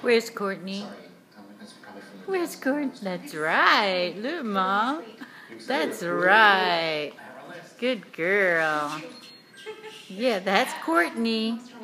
Where's Courtney? Where's Courtney? That's right. Look, Mom. That's right. Good girl. Yeah, that's Courtney.